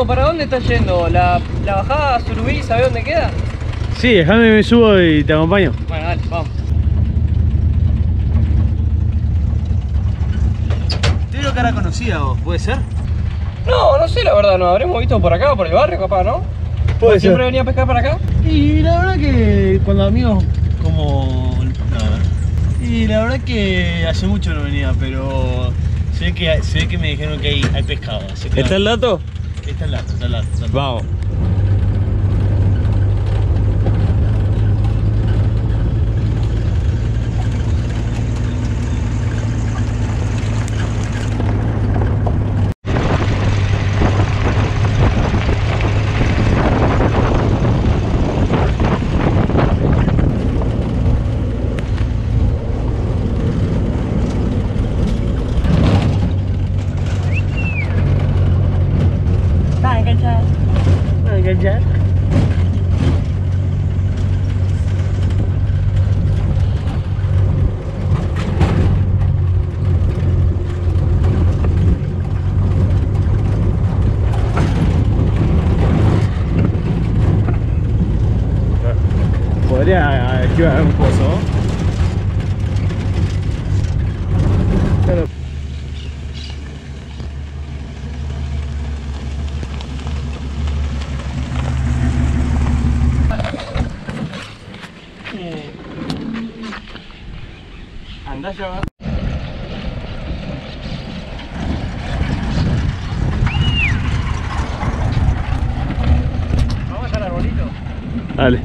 amigo, ¿para dónde estás yendo? ¿La bajada a Surubí, ¿sabés dónde queda? Sí, déjame me subo y te acompaño. Bueno, dale, vamos. Te digo cara conocida vos, ¿puede ser? No sé la verdad, nos habremos visto por acá, por el barrio capaz, ¿no? Puede ¿Siempre ser. venía a pescar para acá? Y la verdad que cuando amigos como... No, y la verdad que hace mucho no venía, pero se ve que me dijeron que hay pescado. Así que ¿Está el dato? Está el dato. Vamos. enganchar. Podría esquivar un pozo. Pero... Andá ya. Vamos a dejar el arbolito. Dale.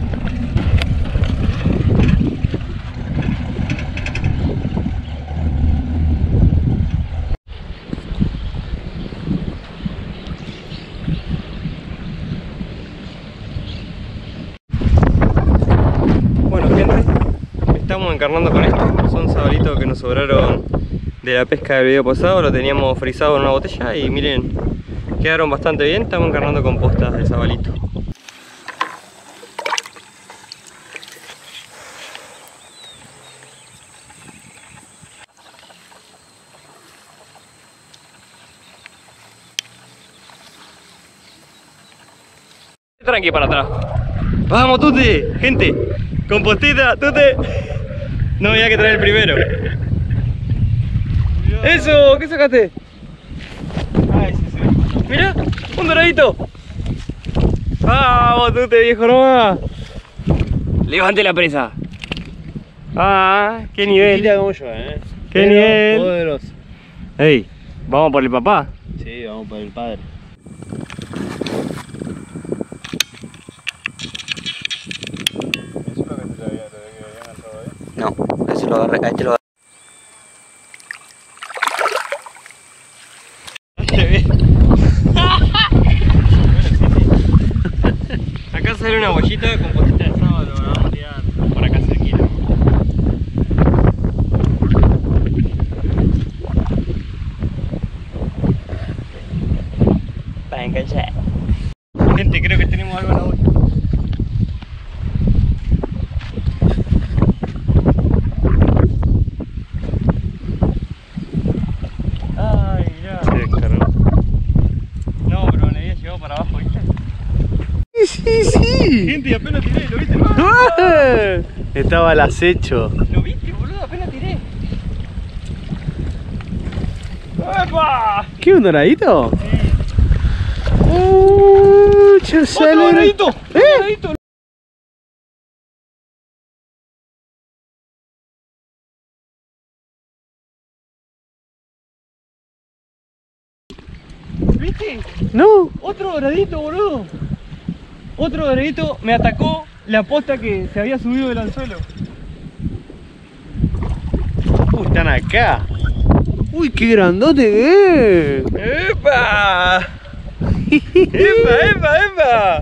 Bueno, gente, estamos encarnando con esto. Son sabalitos que nos sobraron de la pesca del video pasado. Lo teníamos frisado en una botella y miren, quedaron bastante bien. Estamos encarnando con postas del sabalito. Tranqui para atrás. Vamos, Tute, gente, compostita, Tute. No había que traer el primero. Eso, ¿qué sacaste? Ay, sí, sí. Mirá, un doradito. Vamos, Tute, viejo, nomás. Levante la presa. Ah, qué nivel. Mira como yo, Qué Pero nivel. poderoso. Ey, vamos por el papá. Sí, vamos por el padre. No, ese lo agarré, a este lo agarré. Acá sale una bollita con postita de sábado, lo vamos a tirar por acá cerquita. Para enganchar. Gente, creo que tenemos algo en la bolla. Ay, mirá. No, pero le había llevado para abajo, ¿viste? Sí. Gente, apenas tiré, ¿lo viste? Estaba al acecho. ¿Lo viste, boludo? Apenas tiré. ¡Epa! ¿Qué, un doradito? Sí. Chasalero. ¡Otro doradito! ¡Doradito! ¿Viste? No. Otro doradito, boludo. Otro doradito me atacó la posta que se había subido del anzuelo. Están acá. Uy, qué grandote que es. ¡Epa! ¡Epa, epa!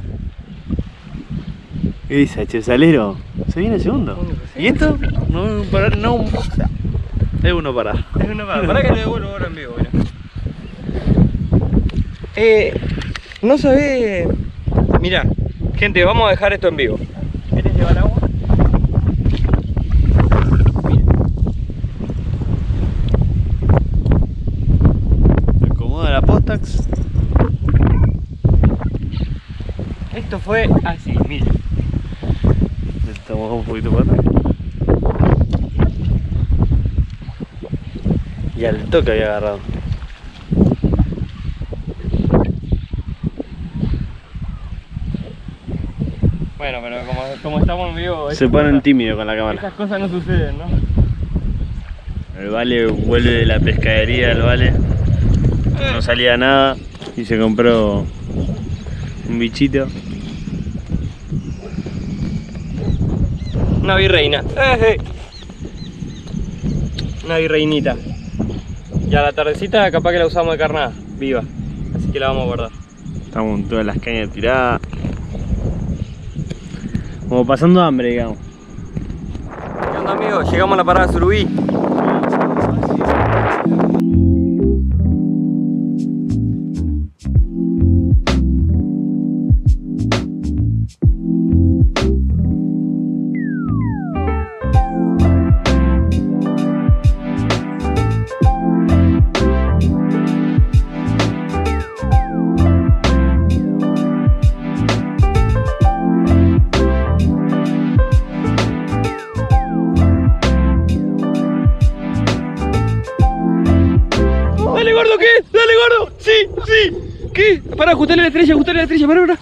Esa, Chasalero. Se viene el segundo. ¿Y esto? No, para, no. Es uno para. Es una para que le devuelvo ahora en vivo, mira. No sabés. Mirá, gente, vamos a dejar esto en vivo. ¿Querés llevar agua? Me acomoda la Postax. fue así, miren. Estamos un poquito para atrás. Y al toque había agarrado. Bueno, pero como estamos en vivo... Se ponen tímidos con la cámara. Esas cosas no suceden, ¿no? El Vale vuelve de la pescadería del Vale. No salía nada y se compró un bichito. Una virreina. Una virreinita. Y a la tardecita capaz que la usamos de carnada, viva. Así que la vamos a guardar. Estamos con todas las cañas tiradas. Como pasando hambre, digamos. ¿Qué onda, amigos? Llegamos a la parada de Surubí. Dale, gordo, ¿qué? Dale, gordo. Sí, sí. ¿Qué? Para, ajustarle la estrella, para.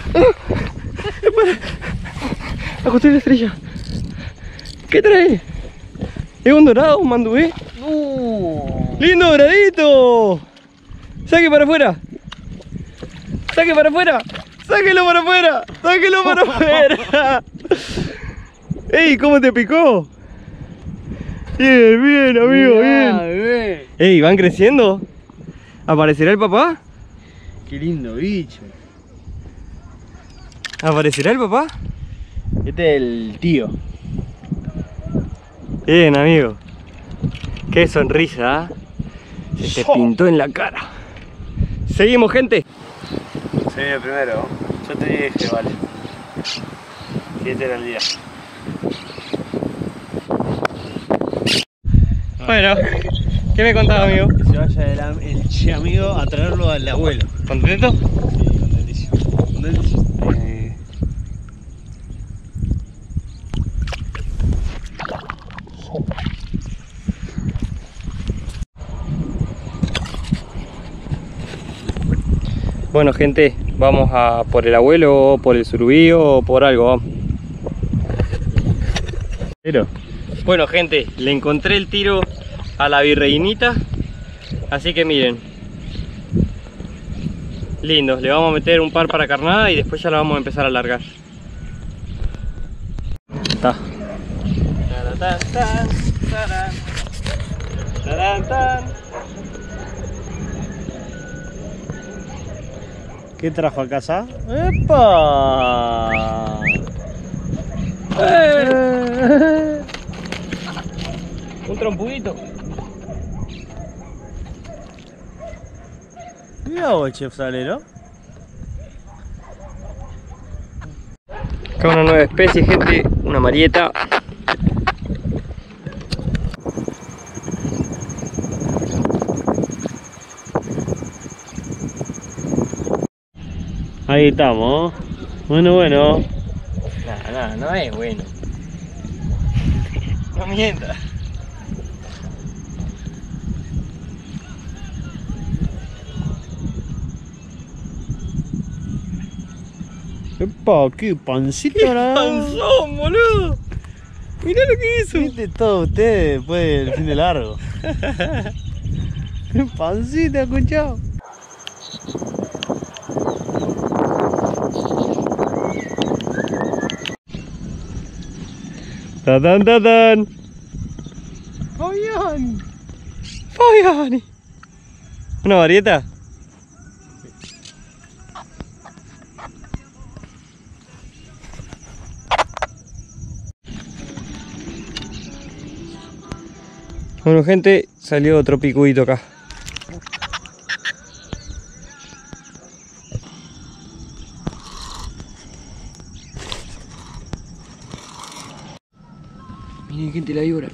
Ajustarle la estrella. ¿Qué trae? ¿Es un dorado, un mandubé? ¡No! ¡Lindo doradito! ¡Saque para afuera! ¡Saque para afuera! ¡Sáquelo para afuera! ¡Sáquelo para afuera! ¡Ey! ¿Cómo te picó? Bien, bien, amigo, bien. Bebé. ¡Ey! ¿Van creciendo? ¿Aparecerá el papá? Qué lindo bicho. ¿Aparecerá el papá? Este es el tío. Bien, amigo. Qué sonrisa, ¿eh? Se te pintó en la cara. Seguimos, gente. Se viene primero. Yo te dije, Vale. Que este era el día. Bueno, ¿qué me contaba, amigo? Que se vaya el che amigo a traerlo al abuelo. ¿Contento? Sí, contentísimo. Contentísimo. Bueno, gente, vamos a por el abuelo, o por el surubí o por algo, vamos. Pero Bueno, gente, le encontré el tiro a la virreinita, así que miren, lindo. Le vamos a meter un par para carnada y después ya la vamos a empezar a largar. está. ¿Qué trajo a casa? ¡Epa! Un trompudito. Mira vos, chef Salero. Acá una nueva especie, gente, una marieta. Ahí estamos. Bueno. No es bueno. No mientas. Epa, qué pancito, ¡Qué panzón, boludo! Mirá lo que hizo. ¿Viste todo ustedes después del fin de largo? ¡Qué pancita, escuchado! ¡Tatán! ¡Fabián! ¿Una varieta? Bueno, gente, salió otro picudito acá. Miren, gente, la víbora.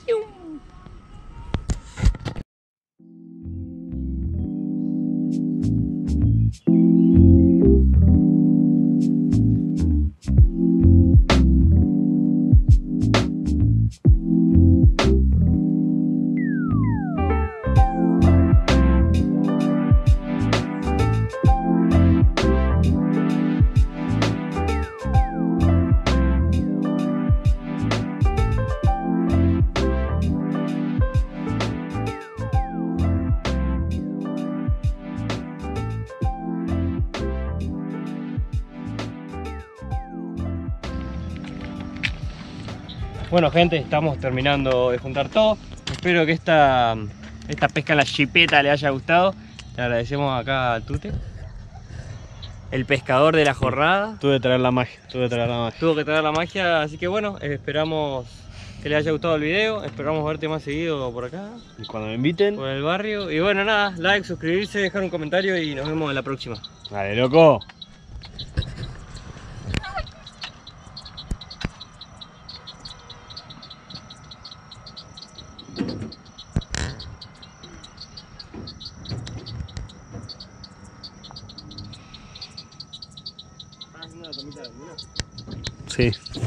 Bueno gente, estamos terminando de juntar todo. Espero que esta pesca en la chipeta le haya gustado. Le agradecemos acá a Tute, el pescador de la jornada. Tuve que traer la magia, Tuvo que traer la magia, así que bueno, esperamos que les haya gustado el video. Esperamos verte más seguido por acá, Y cuando me inviten, por el barrio. Y bueno, nada, like, suscribirse, dejar un comentario y nos vemos en la próxima. dale loco. Sí.